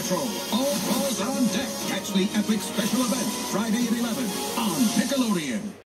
Patrol. All paws are on deck. Catch the epic special event Friday at 11 on Nickelodeon.